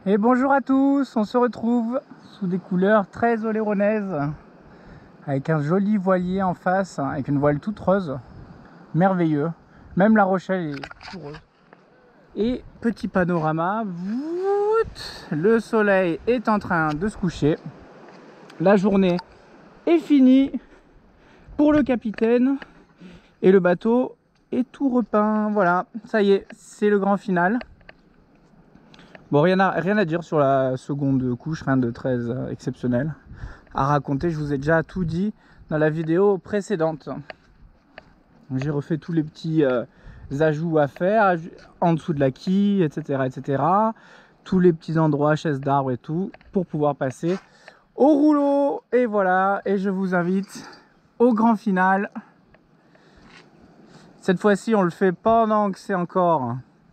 Et bonjour à tous, on se retrouve sous des couleurs très oléronaises avec un joli voilier en face, avec une voile toute rose, merveilleux, même La Rochelle est tout rose. Et petit panorama, le soleil est en train de se coucher, la journée est finie pour le capitaine et le bateau est tout repeint. Voilà, ça y est, c'est le grand final. Bon, rien à dire sur la seconde couche, rien de très exceptionnel à raconter. Je vous ai déjà tout dit dans la vidéo précédente. J'ai refait tous les petits ajouts à faire en dessous de la quille, etc., etc. Tous les petits endroits, chaises d'arbre et tout, pour pouvoir passer au rouleau. Et voilà, et je vous invite au grand final. Cette fois-ci, on le fait pendant que c'est encore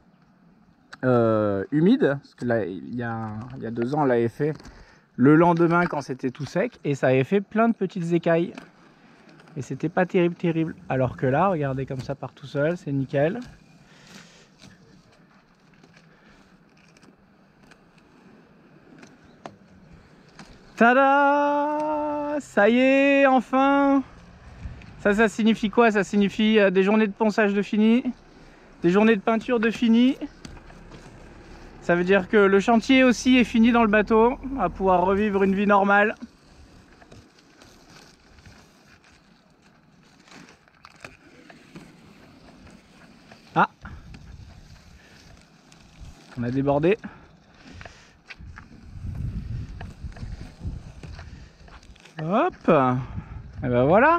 humide, parce que là il y a 2 ans on l'avait fait le lendemain quand c'était tout sec et ça avait fait plein de petites écailles et c'était pas terrible, alors que là regardez, comme ça part tout seul, c'est nickel. Tada, ça y est, enfin. Ça signifie quoi? Ça signifie des journées de ponçage de fini, des journées de peinture de fini. Ça veut dire que le chantier aussi est fini dans le bateau, on va pouvoir revivre une vie normale. Ah, on a débordé. Hop, et ben voilà.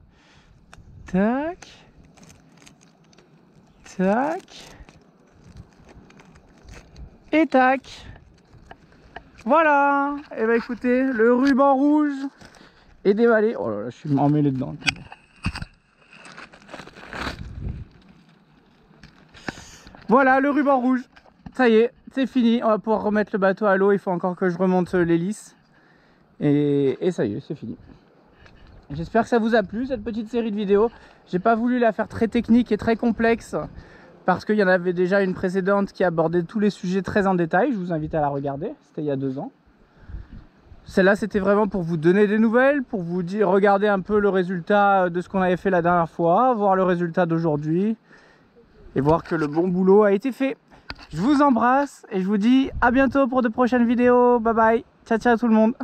Tac, tac. Et tac, voilà. Et bah écoutez, le ruban rouge est déballé. Oh là là, je suis emmêlé dedans. Voilà le ruban rouge, ça y est, c'est fini. On va pouvoir remettre le bateau à l'eau. Il faut encore que je remonte l'hélice et ça y est, c'est fini. J'espère que ça vous a plu, cette petite série de vidéos. J'ai pas voulu la faire très technique et très complexe, parce qu'il y en avait déjà une précédente qui abordait tous les sujets très en détail. Je vous invite à la regarder, c'était il y a 2 ans. Celle-là, c'était vraiment pour vous donner des nouvelles, pour vous dire, regardez un peu le résultat de ce qu'on avait fait la dernière fois, voir le résultat d'aujourd'hui et voir que le bon boulot a été fait. Je vous embrasse et je vous dis à bientôt pour de prochaines vidéos. Bye bye, ciao ciao tout le monde.